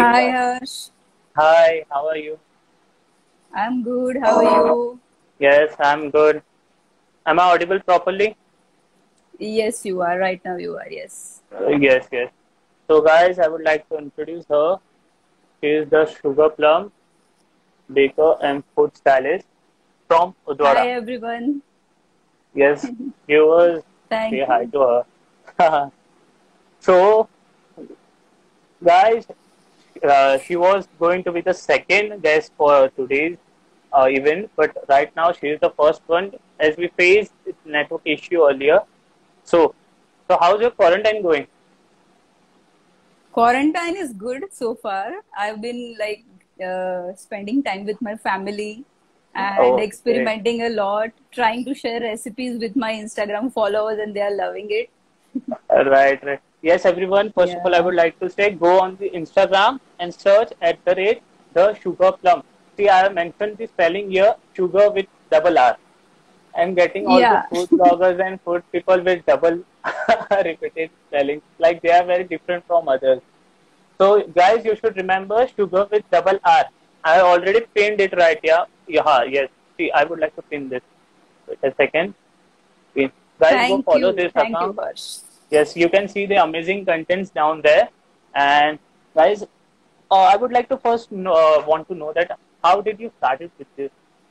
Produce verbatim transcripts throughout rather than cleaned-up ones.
Hi everyone. Harsh, Hi, how are you? I'm good. How are you? Yes, I'm good. Am I audible properly? Yes, you are. Right now, you are. Yes. Uh, yes, yes. So, guys, I would like to introduce her. She is the Sugar Plum Baker and Food Stylist from Hi Udwara. everyone. Yes, viewers, say Thank hi you. to her. So, guys, uh, she was going to be the second guest for today's uh, event, but right now she is the first one as we faced this network issue earlier. So, so how's your quarantine going? Quarantine is good so far. I've been like uh, spending time with my family and Oh, great. experimenting a lot, trying to share recipes with my Instagram followers, and they are loving it. Right, right. Yes, everyone. First of all, I Yeah. would like to say go on the Instagram and search at the rate the sugar plum. See, I have mentioned the spelling here, sugar with double R. I'm getting also Yeah. food bloggers and food people with double repeated spellings, like they are very different from others. So, guys, you should remember sugar with double R. I have already pinned it right here. Yeah, yes. See, I would like to pin this. Wait a second. Pin. Guys, go Thank follow you. this Thank you, account. Harsh. Yes, you can see the amazing contents down there. And guys, uh, I would like to first know, uh, want to know that how did you started with this,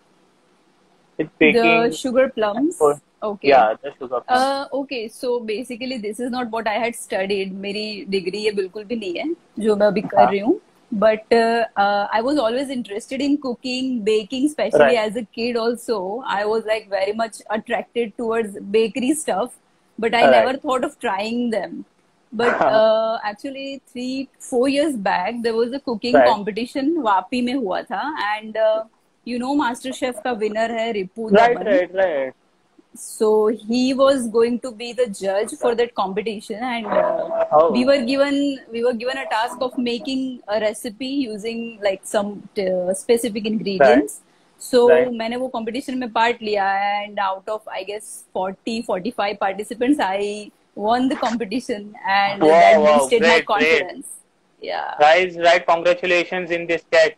with The baking sugar and for plums. Okay. yeah, the sugar plum. Uh, okay, so basically this is not what I had studied. मेरी degree ये बिल्कुल भी नहीं है जो मैं अभी कर हाँ, रही हूँ. But uh, uh, I was always interested in cooking, baking, especially right. as a kid also. I was like very much attracted towards bakery stuff, but I Right. never thought of trying them. But uh, actually three, four years back, there was a cooking Right. competition Vapi में हुआ था, and uh, you know MasterChef का winner है Ripu Right, Daman. right, right. So he was going to be the judge for that competition, and uh, we Oh, were given we were given a task of making a recipe using like some uh, specific right, ingredients. So right. मैंने वो competition में part लिया, and out of I guess forty forty-five participants, I won the competition, and Wow, that wow, boosted my great, great. confidence. Yeah, Guys, right, congratulations in this chat.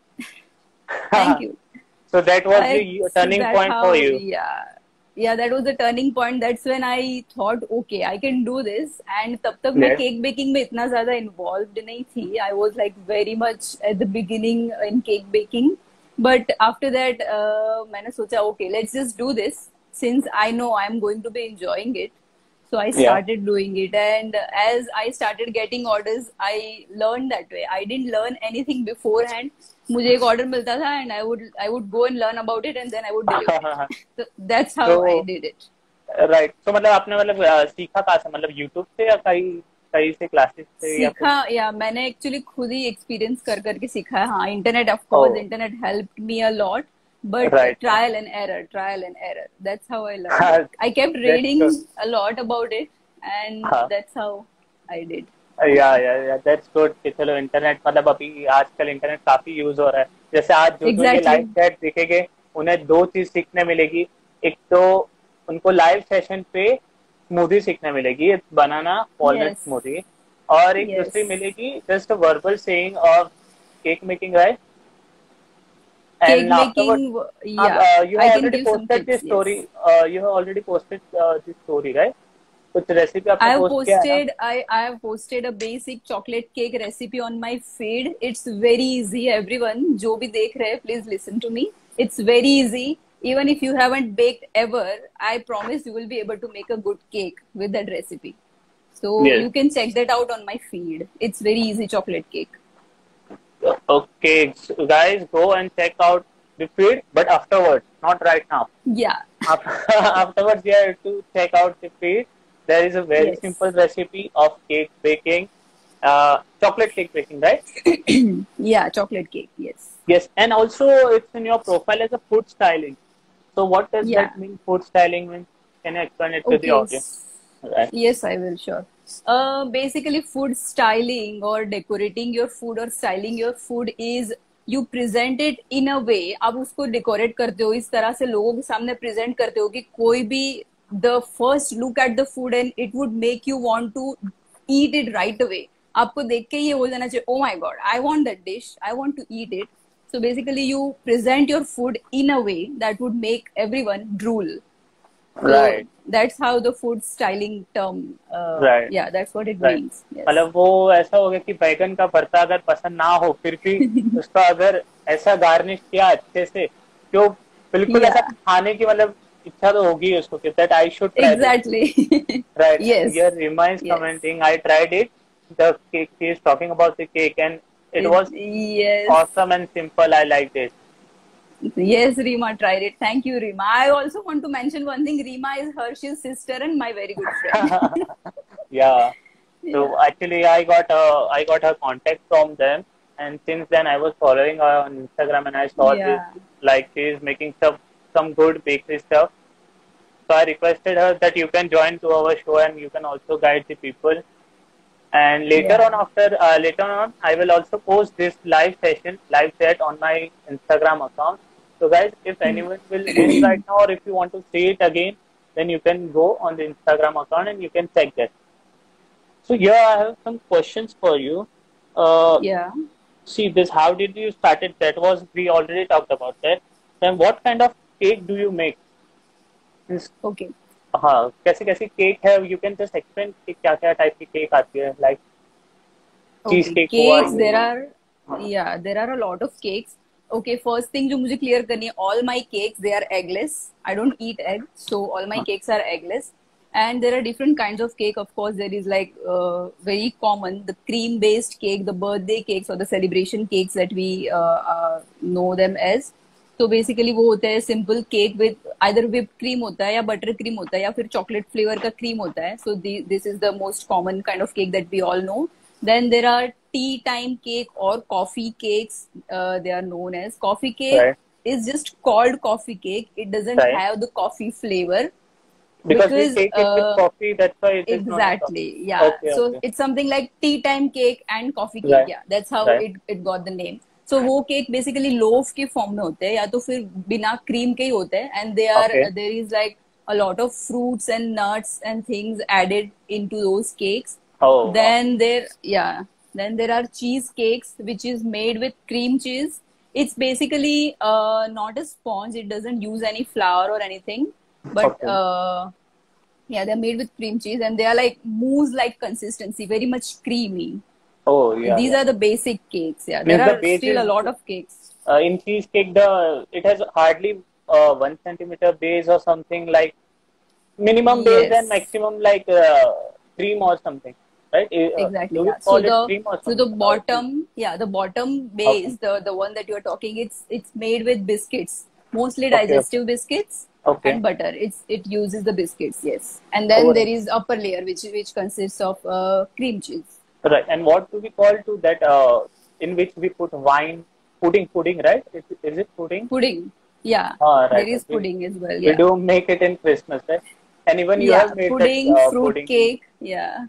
thank you. So that was I, the so turning that point for how, you. yeah, yeah, that was the turning point. That's when I thought, okay, I can do this. And तब तक मैं Yes. cake baking में इतना ज़्यादा involved नहीं थी. I was like very much at the beginning in cake baking. But after that, uh, मैंने सोचा, okay, let's just do this since I know I'm going to be enjoying it. So I Yeah. started doing it, and as I started getting orders, I learned that way. I didn't learn anything beforehand. मुझे एक order मिलता था, and I would I would go and learn about it, and then I would deliver it. So that's how I So did it. Right तो मतलब आपने मतलब अ, सीखा कहाँ से मतलब यूट्यूब से या कहीं कहीं से क्लासेस से या कुछ सीखा या मैंने एक्चुअली खुद ही एक्सपीरियंस कर करके सीखा है. हाँ, internet of oh course internet helped me a lot, but right right trial and error, trial and error. That's how I learned हाँ it. I kept that's reading good a lot about it, and हाँ that's how I did. या या या that's good कि चलो internet मतलब अभी आजकल इंटरनेट काफी यूज हो रहा है जैसे आज जो जो ये लाइव Exactly. चैट दिखेंगे उन्हें दो चीज सीखने मिलेगी एक तो उनको लाइव सेशन पे स्मूदी सीखने मिलेगी बनाना वॉलनट Yes. स्मूदी और एक दूसरी Yes. मिलेगी just verbal saying of cake making right Cake and afterwards baking, w- uh, yeah, uh, you I have can already give some posted this tips. story Yes. uh, you have already posted uh, this story right कुछ recipe I आपने have post किया है ना posted I, I have posted a basic chocolate cake recipe on my feed. It's very easy. Everyone, जो भी देख रहे हैं, please listen to me. It's very easy. Even if you haven't baked ever, I promise you will be able to make a good cake with that recipe. So yes you can check that out on my feed. It's very easy chocolate cake. okay so guys go and check out the feed but afterwards not right now Yeah. Af- afterwards you have to check out the feed there is a very Yes. simple recipe of cake baking uh, chocolate cake baking right Yeah, chocolate cake. Yes. yes and also it's in your profile as a food styling so what does Yeah. that mean food styling means can you explain it to the Okay. audience s- right Yes, I will, sure. Uh, basically, food styling or decorating your food or styling your food is you present it in a way. आप उसको decorate करते हो इस तरह से लोगों के सामने present करते हो कि कोई भी the first look at the food and it would make you want to eat it right away. आपको देख के ये हो जाना चाहिए, oh my god, I want that dish, I want to eat it. So basically you present your food in a way that would make everyone drool. So right, that's how the food styling term, uh, right, yeah, that's what it right. means. Yes. मतलब वो ऐसा हो गया कि बैगन का भरता अगर पसंद ना हो फिर भी उसका अगर ऐसा गार्निश किया अच्छे से, जो बिल्कुल ऐसा Yeah, खाने की मतलब इच्छा तो होगी उसको कि that I should try this. exactly. Right. Yes, Here reminds yes. commenting, I tried it. The cake, she is talking about the cake, and it It, was yes. awesome and simple. I liked it. Yes, Rima tried it. Thank you, Rima. I also want to mention one thing. Rima is Harsh's sister and my very good friend. Yeah. Yeah. So actually, I got uh, I got her contact from them, and since then I was following her on Instagram, and I saw this Yeah. like she is making some some good bakery stuff. So I requested her that you can join to our show and you can also guide the people. And later Yeah. on, after uh, later on, I will also post this live session, live chat on my Instagram account. So guys, if anyone will miss right now, or if you want to see it again, then you can go on the Instagram account and you can check that. So here I have some questions for you. Uh, Yeah. see this. How did you started? That was we already talked about that. Then what kind of cake do you make? Means, Okay. हाँ कैसे कैसे cake है you can just explain कि क्या क्या type की cake आती है लाइक चीज Okay. केक हुआ Cakes, there ये are, हाँ yeah, there are a lot of cakes. Okay, first thing जो मुझे clear करनी है, all my cakes, they are eggless. I don't eat egg, so all my cakes are eggless. And there are different kinds of cake. Of course, there is like uh, very common, the cream-based cake, the birthday cakes or the celebration cakes that we uh, uh, know them as. तो basically वो होता है simple cake with either whipped cream होता है या butter cream होता है या फिर चॉकलेट फ्लेवर का क्रीम होता है. So this is the most common kind of cake that we all know. Then there are tea time cake or coffee cakes. Uh, they are known as coffee cake. right Is just called coffee cake. It doesn't right have the coffee flavor because we because take it with uh, coffee that's why it is not coffee. exactly, yeah. Okay, So okay, it's something like tea time cake and coffee cake. right Yeah, that's how right it it got the name. So वो cake basically loaf के form में होते हैं या तो फिर बिना cream के ही होते हैं. And they are okay there is like a lot of fruits and nuts and things added into those cakes. oh wow. Then there, yeah, then there are cheesecakes, which is made with cream cheese. It's basically uh, not a sponge. It doesn't use any flour or anything. But Okay, uh, yeah, they're made with cream cheese and they are like mousse-like consistency, very much creamy. oh yeah These yeah are the basic cakes. Yeah, means there the are base still is a lot of cakes. uh, in cheesecake the it has hardly uh, one centimeter base or something like minimum base and Yes. maximum like uh, cream or something right Uh, uh, Exactly, do we yeah. So call it the cream or so the something how it is? bottom, yeah, the bottom Okay, base, the the one that you are talking, it's it's made with biscuits, mostly okay, digestive biscuits okay. and butter. It's it uses the biscuits, yes. And then Alright. there is upper layer which which consists of uh, cream cheese. Right. And what do we call to that uh, in which we put wine, pudding, pudding, right? Is, is it pudding? Pudding, yeah. Ah, There right. is We, pudding as well, we yeah. do make it in Christmas, right? And even you Yeah, have made that pudding, uh, fruit pudding. cake, yeah.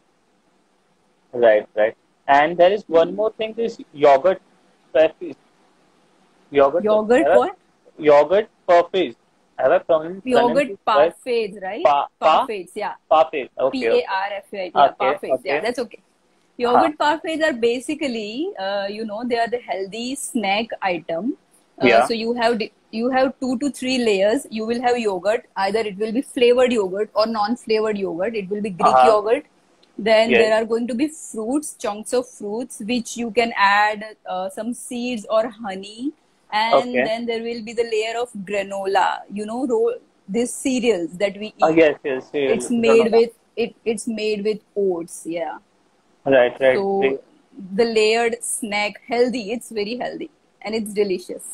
Right, right. And there is one more thing, this yogurt parfaits. Yogurt, Yogurt have what? I- yogurt parfaits. Have I pronounced pronounced Yogurt it right? parfaits, right? Pa, pa, Parfaits, yeah. parfaits. Okay, okay. P A R F A I T, yeah, Okay, parfaits, yeah, okay. that's okay. Huh. Yogurt parfaits are basically, uh, you know, they are the healthy snack item. Uh, Yeah. so you have di- you have two to three layers. You will have yogurt. Either it will be flavored yogurt or non-flavored yogurt. It will be Greek Uh-huh. yogurt. Then Yes. there are going to be fruits, chunks of fruits, which you can add uh, some seeds or honey. And Okay. then there will be the layer of granola. You know, roll these cereals that we Uh, eat. yes, yes. Cereal, It's made granola. with it. It's made with oats. Yeah. Right, right. So the layered snack, healthy. It's very healthy and it's delicious.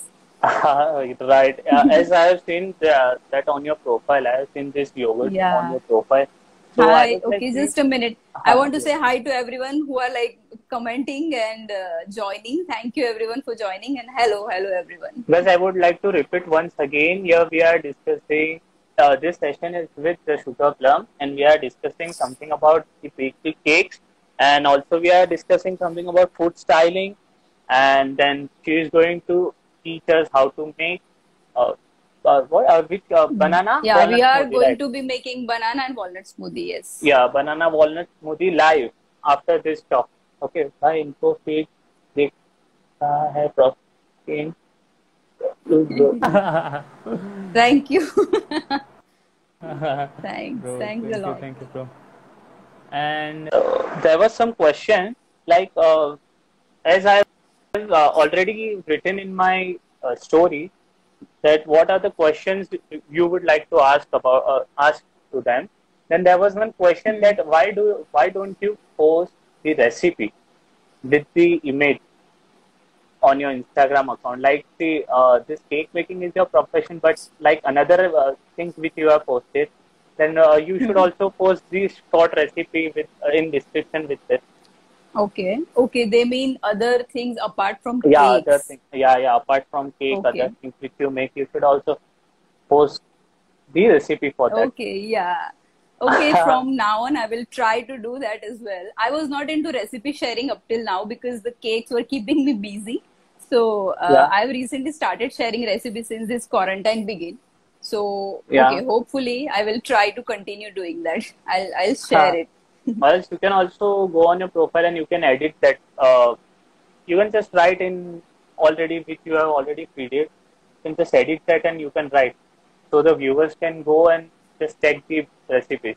Right. Uh, as I have seen the, that on your profile, I have seen this yogurt on Yeah. your profile. So I Hi. was like, Okay, see, just a minute. I uh, want to say hi to everyone who are like commenting and uh, joining. Thank you everyone for joining and hello, hello everyone. because I would like to repeat once again. Here we are discussing. Uh, this session is with the Sugar Plum, and we are discussing something about the bakery cakes, and also we are discussing something about food styling, and then she is going to teach us how to make uh, uh, what uh, which uh, banana Yeah, we walnut are smoothie, going right? to be making banana and walnut smoothie. Yes. Yeah, banana walnut smoothie live after this talk. Okay भाई इनको feed देखता है protein. Thank you. Bro, Thanks. Thanks a thank you, lot. thank you, bro. And uh, there was some question like uh, as I have uh, already written in my uh, story that what are the questions you would like to ask about uh, ask to them. Then there was one question Hmm. that why do why don't you post the recipe with the image on your Instagram account? Like the uh, this cake making is your profession, but like another uh, things which you have posted, then uh, you should Hmm. also post the short recipe with uh, in description with this. Okay. Okay. They mean other things apart from Yeah, other cakes. things. Yeah, yeah. Apart from cake, other Okay. things which you make, you should also post the recipe for that. Okay. Yeah. Okay. From now on, I will try to do that as well. I was not into recipe sharing up till now because the cakes were keeping me busy. So uh, Yeah, I've recently started sharing recipes since this quarantine began. So yeah. okay, hopefully I will try to continue doing that. I'll I'll share it. Or else you can also go on your profile and you can edit that. Uh, you can just write in already which you have already feeded. You can just edit that and you can write. So the viewers can go and just check the recipe.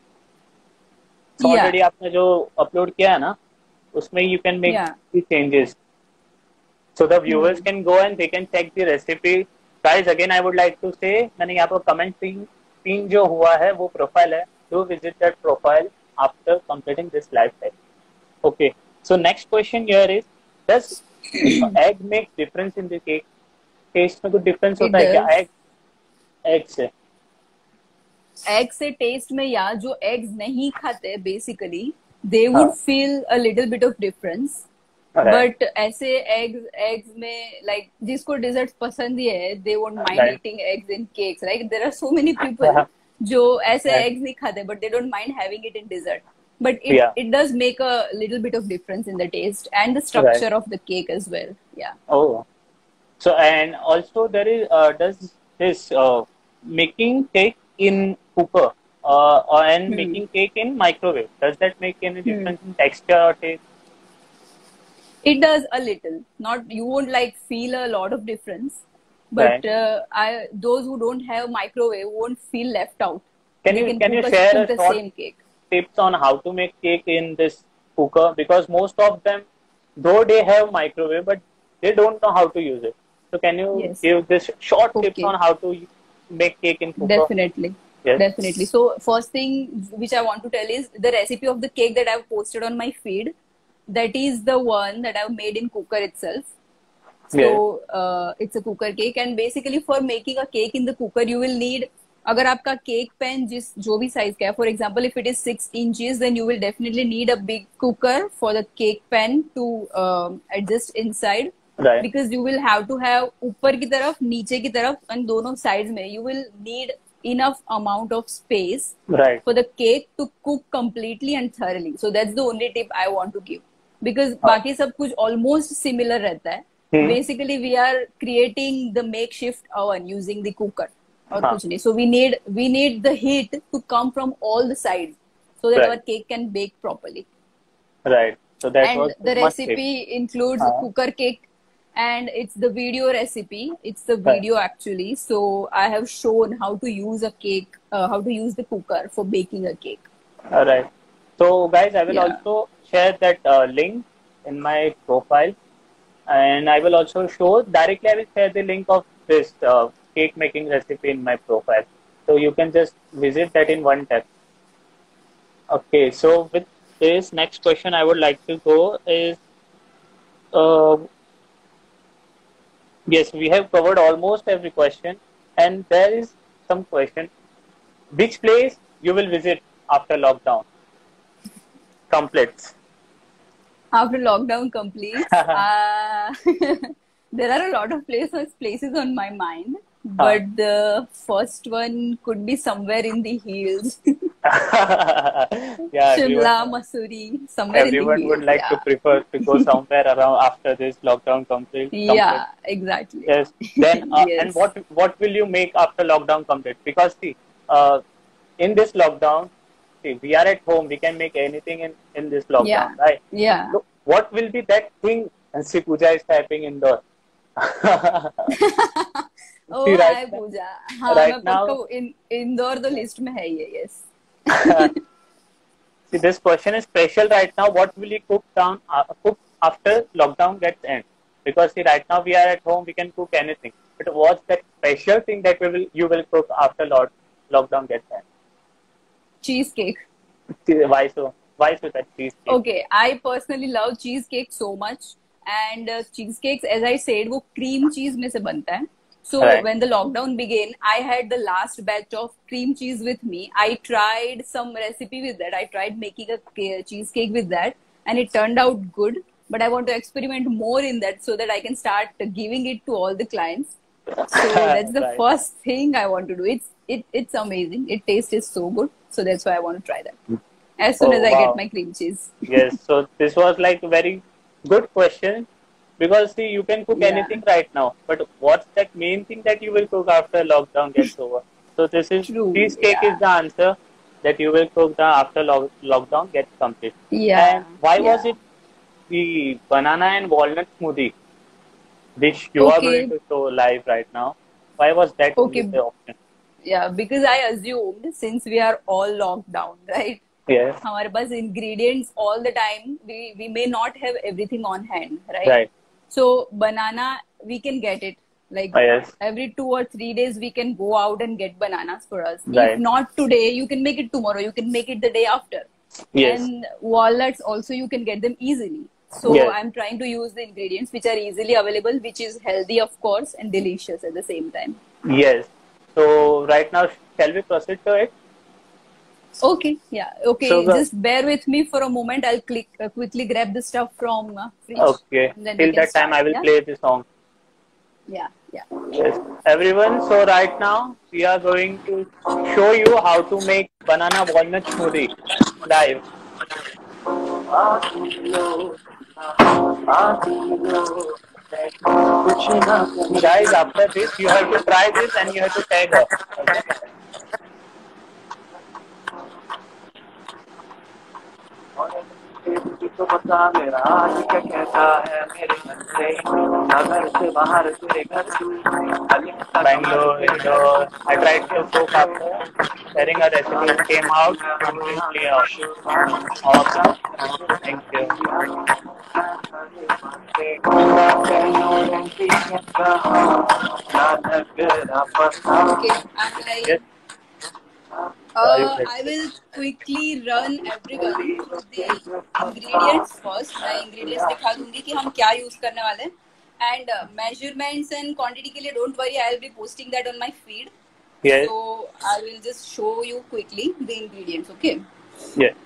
So Yeah. already आपने जो upload किया है ना, उसमें you can make Yeah. the changes. So the viewers Hmm. can go and they can check the recipe. Guys, again I would like to say, मैंने यहाँ पर comment pin pin जो हुआ है वो profile है. Do visit that profile after completing this live test. Okay. So next question here is, does uh, egg make difference in the cake? Taste में कुछ difference It होता है क्या? does. Egg egg से. एग से taste में या जो एग्स नहीं खाते बेसिकली दे वुड हाँ. Feel a little bit of difference Right. But ऐसे एग्स एग्स में लाइक जिसको डिजर्ट पसंद ही है they won't mind Right. Eating eggs in cakes right there are so many people जो ऐसे Right. एग्स नहीं खाते but they don't mind having it in dessert but it Yeah. it does make a little bit of difference in the taste and the Right. structure of the cake as well. Yeah. Oh. So and also there is uh, does this uh, making cake in cooker uh, or and Hmm. making cake in microwave, does that make any Hmm. difference in texture or taste? It does a little. Not you won't like feel a lot of difference, but Right. uh, I those who don't have microwave won't feel left out. Can They you can can you cook a, share cook a the short same cake. tips on how to make cake in this cooker? Because most of them, though they have microwave, but they don't know how to use it. So can you Yes. give this short tips on Okay. how to make cake in cooker? Definitely. Yes. Definitely. So first thing which I want to tell is the recipe of the cake that I've posted on my feed. That is the one that I've made in cooker itself. Yes. So uh, it's a cooker cake and basically for making a cake in the cooker you will need अगर आपका cake pan जिस जो भी size का है for example if it is six inches then you will definitely need a big cooker for the cake pan to adjust inside Right. Because you will have to have ऊपर की तरफ नीचे की तरफ एंड दोनों sides में you will need enough amount of space Right. for the cake to cook completely and thoroughly. So that's the only tip I want to give. Because हाँ. बाकी सब कुछ almost similar रहता है. Hmm. Basically, we are creating the makeshift oven using the cooker और हाँ. कुछ नहीं. So we need we need the heat to come from all the sides so that Right. our cake can bake properly. Right. So that And was the must tip. recipe includes हाँ. cooker cake and it's the video recipe. It's the Right. video actually. So I have shown how to use a cake, uh, how to use the cooker for baking a cake. All right. So guys, I will Yeah. also share that uh, link in my profile, and I will also show directly. I will share the link of this uh, cake making recipe in my profile, so you can just visit that in one tap. Okay. So with this next question, I would like to go is. Uh, Yes, we have covered almost every question, and there is some question. Which place you will visit after lockdown completes? After lockdown completes, uh, there are a lot of places places on my mind, but the first one could be somewhere in the hills. Yeah, Shimla, everyone, Mussoorie, somewhere in the everyone would hills. like to Yeah. prefer to go somewhere around after this lockdown complete. complete. Yeah, exactly. Yes. Then, uh, and Yes. what what will you make after lockdown complete? Because see, uh, in this lockdown, see, we are at home. We can make anything in in this Yeah. lockdown, right? Yeah. So what will be that thing? And see, Pooja is typing indoor. Oh See, right hi now, पूजा. हाँ right मैं now, पक्का इन इंदौर तो list में है ये. Yes. see, this question is special right now. What will you cook down, uh, cook after lockdown gets end? Because see, right now we are at home, we can cook anything. But what's that special thing that we will you will cook after lock, lockdown gets end? Cheesecake. See, why so? Why so that cheesecake? Okay, I personally love cheesecake so much, and uh, cheesecakes, as I said, वो cream cheese में से बनता है. So Right. when the lockdown began, I had the last batch of cream cheese with me. I tried some recipe with that. I tried making a ca- cheesecake with that, and it turned out good. But I want to experiment more in that so that I can start giving it to all the clients. So that's the Right. first thing I want to do. It's it it's amazing. It tastes so good. So that's why I want to try that as soon Oh, as I get wow. my cream cheese. Yes. So this was like a very good question because see, you can cook Yeah. anything right now, but what's that main thing that you will cook after lockdown gets over? So this is True. cheesecake is Yeah. the answer that you will cook the after lo- lockdown gets complete. Yeah. And why Yeah. was it the banana and walnut smoothie dish you are going Okay. to show live right now? Why was that only Okay. the option? Yeah. Because I assumed since we are all locked down, right? Yes. हमारे पास ingredients all the time. We we may not have everything on hand, right? Right. So banana we can get it. Like Oh, yes. every two or three days we can go out and get bananas for us. If Right. not today, you can make it tomorrow. You can make it the day after. Yes. And walnuts also you can get them easily. So Yes. I'm trying to use the ingredients which are easily available, which is healthy of course and delicious at the same time. Yes. So right now, shall we proceed to it? Okay, yeah, okay. So the, Just bear with me for a moment. I'll click uh, quickly grab the stuff from uh, fridge, okay. and then Till we can that time, start. I will Yeah, play the song. yeah, yeah. Yes, everyone. So right now, we are going to show you how to make banana walnut smoothie live. Guys, after this, you have to try this and you have to tag her. Okay? तो बता मेरा आज क्या कहता है मेरे मन से घर से बाहर तेरे घर Bangalore, Indore. I tried to cook after sharing a recipe. It came out completely awesome. Thank you. Okay, I Yes. Are you uh, ready? I will quickly run everyone through the ingredients first. मैं ingredients दिखा दूंगी कि हम क्या use करने वाले हैं. And uh, measurements and quantity के लिए don't worry, I'll be posting that on my feed. Yes. So I will just show you quickly the ingredients. Okay. Yes.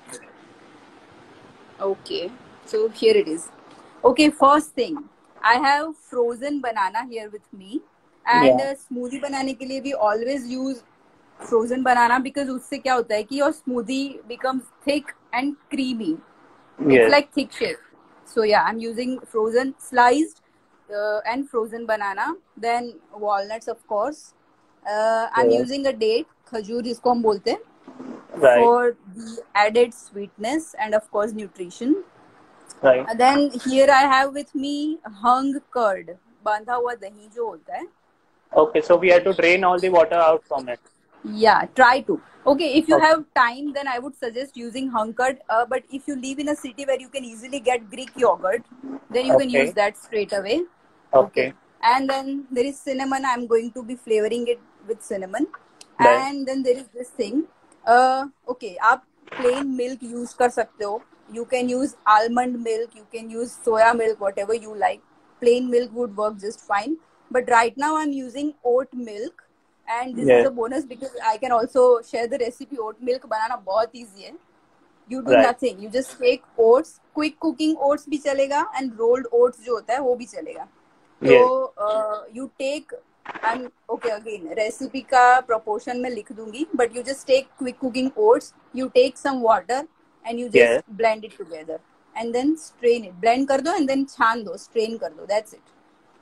Okay. So here it is. Okay. First thing, I have frozen banana here with me, and Yeah. uh, smoothie बनाने के लिए we always use frozen banana because उससे क्या होता है कि your smoothie becomes thick and creamy. It's Yes. like thick shake. So yeah, I'm using frozen sliced uh, and frozen banana. Then walnuts, of course. Uh, I'm Yes. using a date, खजूर जिसको हम बोलते हैं, Right. for the added sweetness and of course nutrition. Right. And then here I have with me hung curd, बांधा हुआ दही जो होता है. Okay, so we have to drain all the water out from it. Yeah, try to. Okay, if you Okay. have time, then I would suggest using hung curd. Uh, but if you live in a city where you can easily get Greek yogurt, then you can Okay. use that straight away. Okay. And then there is cinnamon. I'm going to be flavoring it with cinnamon. Right. And then there is this thing. Uh, okay, आप plain milk use कर सकते हो. You can use almond milk. You can use soya milk, whatever you like. Plain milk would work just fine. But right now I'm using oat milk. And this Yes. is a bonus because I can also share the recipe. Oat milk बनाना बहुत easy है. You do Right. nothing. You just take oats. Quick cooking oats भी चलेगा and rolled oats जो होता है वो भी चलेगा. So Yes. uh, you take. I'm okay again. Recipe का proportion मैं लिख दूंगी. But you just take quick cooking oats. You take some water and you just Yes. blend it together and then strain it. Blend कर दो and then छान दो. Strain कर दो. That's it.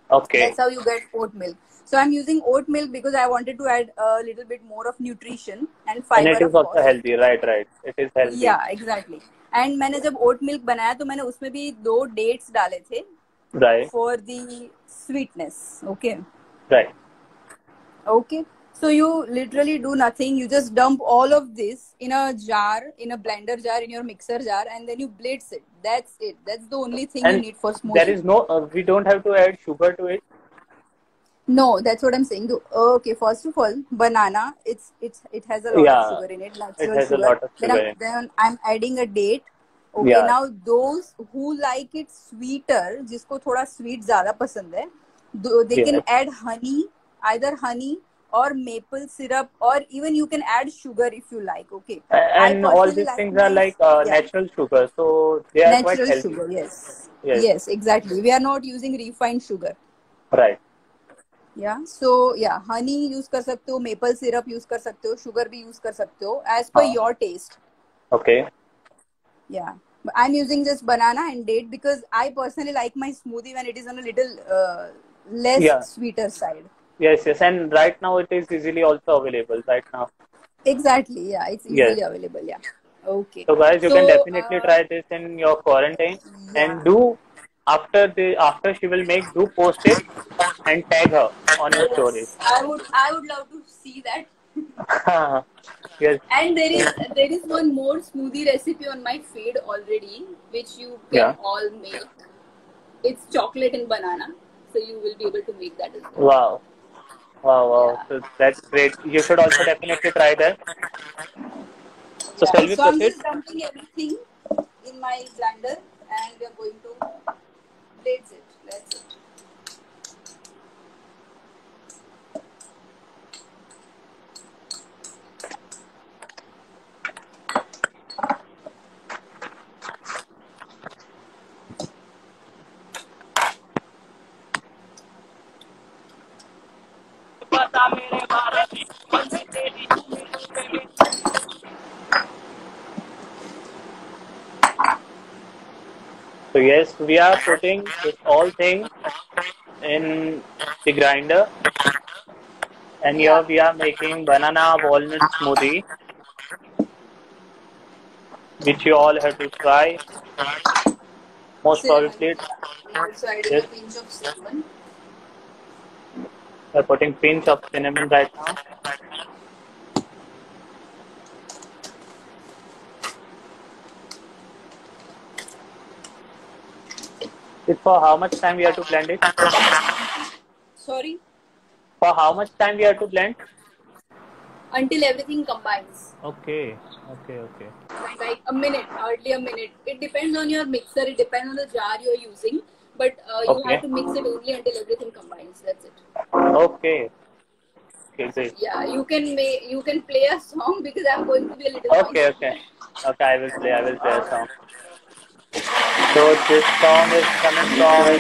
Okay. That's how you get oat milk. So I'm using oat milk because I wanted to add a little bit more of nutrition and And fiber, it is of also course. healthy, right? Right. It is healthy. Yeah, exactly. And मैंने जब oat milk बनाया तो मैंने उसमें भी दो dates डाले थे Right. for the sweetness. Okay. Right. Okay. So you literally do nothing. You just dump all of this in a jar, in a blender jar, in your mixer jar, and then you blitz it. That's it. That's the only thing you And need for smoothie. there is no, uh, we don't have to add sugar to it. No, that's what I'm saying. Do- Okay, first of all, banana, it's it's it has a lot Yeah, of sugar in it, it natural has a sugar. lot of Then sugar I'm, in it. then I'm adding a date. Okay, Yeah. now those who like it sweeter, जिसको थोड़ा sweet ज़्यादा पसंद है, do- they can Yes. add honey, either honey or maple syrup, or even you can add sugar if you like. Okay, A- I And all personally these like things are my like uh, yeah natural sugar, so they are quite natural healthy. sugar. Yes, Yes. yes, exactly. We are not using refined sugar. Right. या सो या Honey use कर सकते हो, maple syrup use कर सकते हो, sugar भी use कर सकते हो एज पर हाँ. Your taste. Okay. या I am using just banana and date because I personally like my smoothie when it is on a little less Yeah. Sweeter side. Yes, yes. And right now it is easily also available right now. Exactly, yeah, it's Yes. easily available. Yeah. Okay. So guys, you So, can definitely uh, try this in your quarantine yeah. and do after the after she will make, do post it and tag her on your stories. Yes, I would I would love to see that. Yes. And there is there is one more smoothie recipe on my feed already, which you can Yeah. all make. It's chocolate and banana, so you will be able to make that as well. Wow. Wow, wow. Yeah. So that's great. You should also definitely try that. So Yeah. shall we So I'm proceed? just dumping everything in my blender, and we are going to blitz it. That's it. So yes, we are putting this all thing in the grinder, and Yeah. here we are making banana walnut smoothie, which you all have to try. Most Cinnamon. probably, I'm also adding yes, a pinch of cinnamon. we're putting pinch of cinnamon right now. It's for how much time we have to blend it? Sorry. For how much time we have to blend? Until everything combines. Okay, okay, okay. Like a minute, hardly a minute. It depends on your mixer. It depends on the jar you're using. But uh, you Okay. have to mix it only until everything combines. That's it. Okay. Okay, great. Yeah, you can make you can play a song because I'm going to be a little Okay, noisy. okay. Okay, I will play, I will play a song. So this song is coming from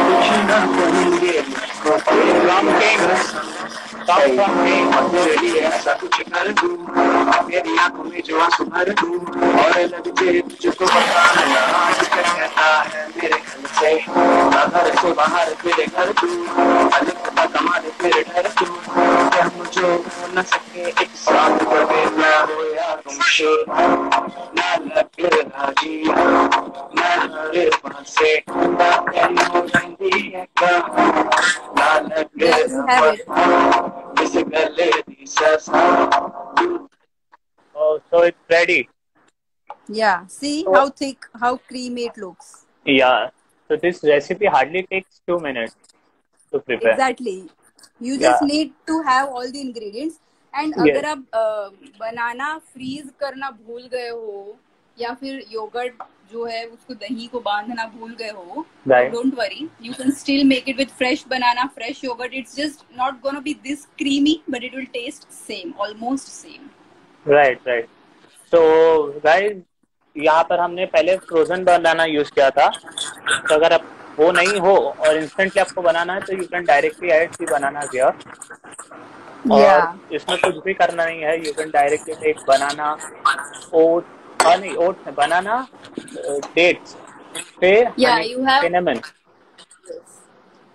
from King. Song from King. मेरे लिए ऐसा कुछ कर दूं, मेरी आंखों में जो आंसू भर दूं, और लग जाए तुझको बताना आज क्या कहता है मेरे घर से, ना घर से बाहर तेरे घर तू, अधिक का कमाल तेरे घर तू, क्या मुझे न सके एक साथ कभी ना हो या तुमसे, ना लगे राजी ना हरे पासे, ना कहीं रंगी है का, ना लगे There you have it. इस गले दी ससा. Oh, so it's ready. Yeah. See So how thick, how creamy it looks. yeah. So this recipe hardly takes two minutes to prepare. Exactly. You Yeah. just need to have all the ingredients. And Yes. अगर आप बनाना freeze करना भूल गए हो या फिर yogurt जो है उसको दही को बांधना भूल गए हो, Right. Don't worry, you can still make it with fresh banana, fresh yogurt. It's just not gonna be this creamy, but it will taste same, almost same. Right, right. So guys, यहाँ पर हमने पहले frozen बनाना use किया था. तो अगर आप वो नहीं हो और इंस्टेंटली आपको बनाना है तो you can directly add the banana here. और Yeah. इसमें कुछ भी करना नहीं है. You can directly take banana, oat, हाँ नहीं ओट बनाना, डेट्स, फिर Yeah, honey, you have cinnamon. Yes.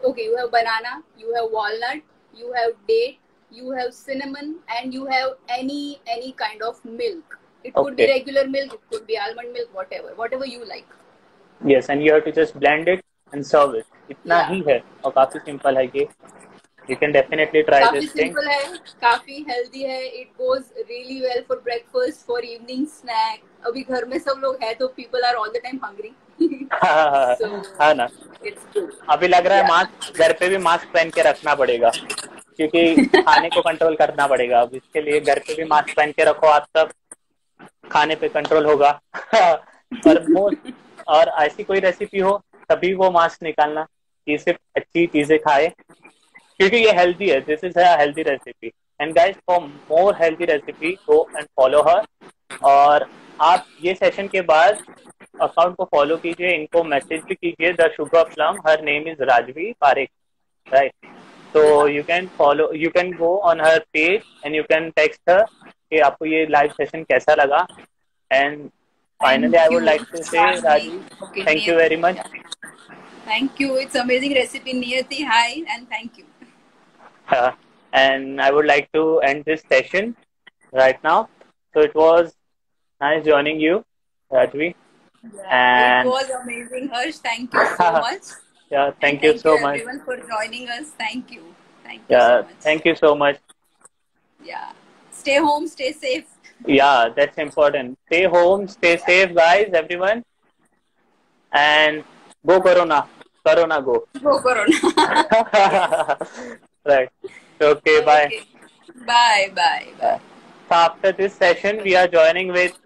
okay, you have banana, you have walnut, you have date, you have cinnamon, and you have any any kind of milk. It could be Okay. regular milk, it could be almond milk, whatever, whatever you like. Yes, and you have to just blend it and serve it. इतना Yeah. ही है और काफी simple है ये. You can definitely try काफी this thing. Simple है, काफी हेल्दी है. It goes really well for breakfast, for evening snack. अभी घर में सब लोग हैं तो people are all the time hungry. हाँ ना. It's good. अभी लग रहा है मास्क, घर पे भी मास्क पहन के रखना पड़ेगा क्योंकि खाने को कंट्रोल करना पड़ेगा. अब इसके लिए घर पे भी मास्क पहन के रखो आप सब, खाने पे कंट्रोल होगा. और मोस्ट और ऐसी कोई रेसिपी हो तभी वो मास्क निकालना कि सिर्फ अच्छी चीजें खाए क्योंकि ये हेल्दी है. This is a healthy recipe. And guys, for more healthy recipe go and follow her. और आप ये सेशन के बाद अकाउंट को फॉलो कीजिए, इनको मैसेज भी कीजिए. The sugar plum, her name is Rajvi Parekh, right? So you can follow, you can go on her page and you can text her कि आपको ये live session कैसा लगा. And finally, I would like to say, Raji, Okay, thank you very much. Thank you. It's amazing recipe, Niyati. Hi, and thank you. Uh, and I would like to end this session right now. So it was nice joining you, Rajvi. Yeah, And it was amazing, Harsh. Thank you so much. yeah, thank And you thank so you much. everyone for joining us. Thank you. Thank you Yeah, so much. thank you so much. Yeah. Stay home, stay safe. Yeah, that's important. Stay home, stay safe, guys, everyone. And go Corona. Corona, go. Go Corona. Right. Okay, bye. Okay. Bye, bye, bye. So after this session, we are joining with